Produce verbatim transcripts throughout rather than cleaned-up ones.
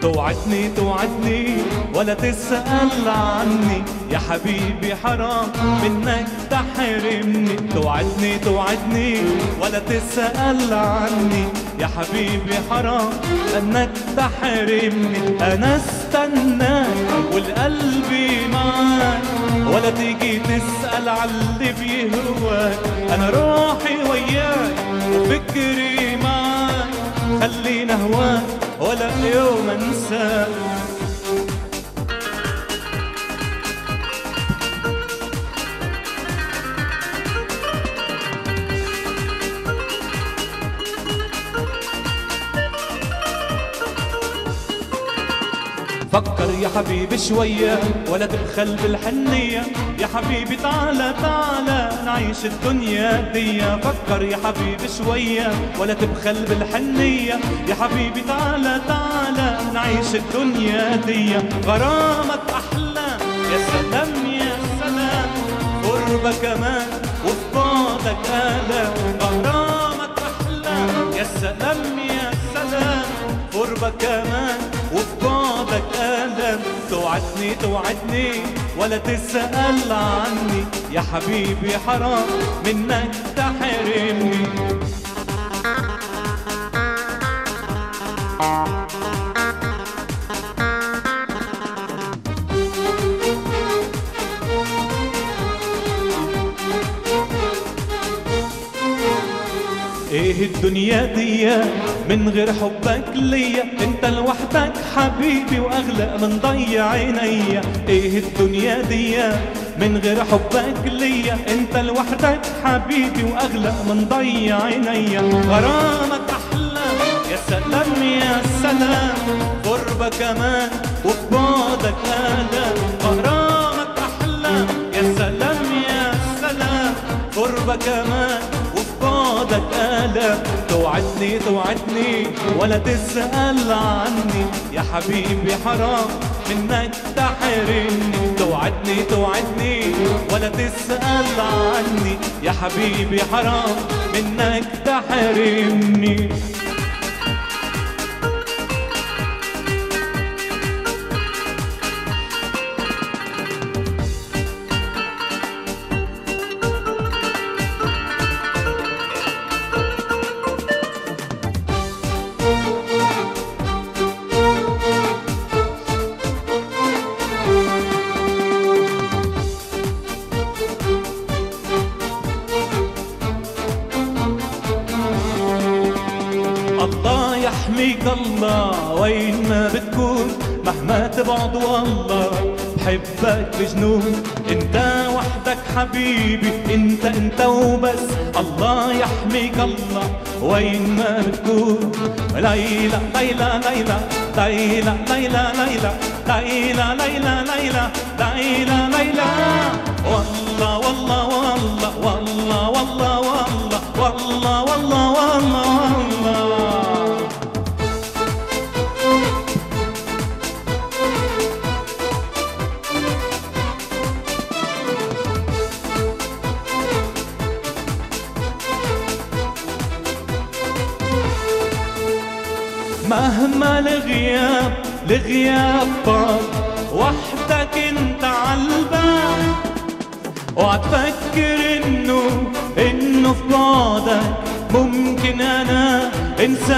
توعدني توعدني ولا تسأل عني، يا حبيبي حرام منك تحرمني. توعدني توعدني ولا تسأل عني، يا حبيبي حرام انك تحرمني. انا استناك والقلب معاك، ولا تيجي تسأل عاللي بيهواك. انا روحي وياك وفكري معاك، خلينا هواك ولا يوم انساك. فكر يا حبيبي شوية ولا تبخل بالحنية، يا حبيبي تعالى تعالى نعيش الدنيا دي. فكر يا حبيبي شوية ولا تبخل بالحنية، يا حبيبي تعالى تعالى نعيش الدنيا دي. غرامك أحلام يا سلام يا سلام، قربك كمان وفي بعدك آلام. غرامك أحلام يا سلام يا سلام، قربك كمان وفي بعدك آلام. توعدني توعدني ولا تسأل عني، يا حبيبي حرام منك تحرمني. ايه الدنيا دي من غير حبك ليا، انت لوحدك حبيبي واغلى من ضيع عينيا. ايه الدنيا دي من غير حبك ليا، انت لوحدك حبيبي واغلى من ضيع عينيا. غرامك احلام يا سلام يا سلام، قربك كمان وفي بعدك آلام. غرامك احلام يا سلام يا سلام، قربك كمان بعدك آلام. توعدني توعدني ولا تسأل عني، يا حبيبي حرام منك تحرمني. توعدني توعدني ولا تسأل عني، يا حبيبي حرام منك تحرمني. الله يحميك الله وين ما بتكون، مهما تبعد والله بحبك بجنون. انت وحدك حبيبي انت انت وبس، الله يحميك الله وين ما بتكون. ليلى ليلى ليلى ليلى ليلى ليلى ليلى ليلى ليلى ليلى ليلى. والله والله والله والله والله والله والله والله والله. مهما الغياب الغياب طال، وحدك انت عالبال. اوعى تفكر انه انه في بعدك ممكن انا انساك.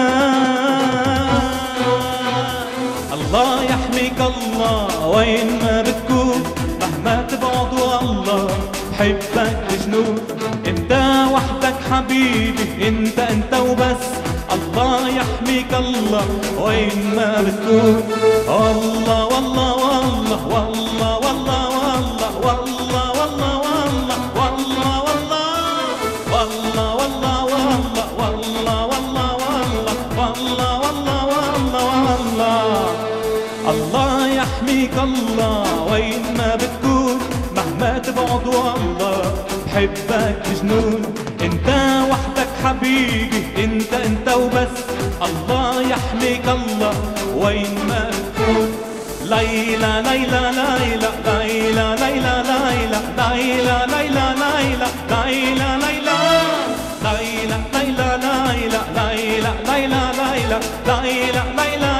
الله يحميك الله وين ما بتكون، مهما تبعد والله بحبك بجنون. انت وحدك حبيبي انت انت وبس، الله يحميك الله وين ما بتكون. والله والله والله والله والله والله والله والله والله والله والله والله والله والله والله والله والله والله والله. الله يحميك الله وين ما بتكون، مهما تبعد والله بحبك بجنون. انت وحدك حبيبي انت انت وبس، الله يحميك الله وين ما تكون. ليلى ليلى ليلى ليلى ليلى ليلى ليلى ليلى ليلى ليلى ليلى ليلى ليلى ليلى ليلى ليلى ليلى ليلى ليلى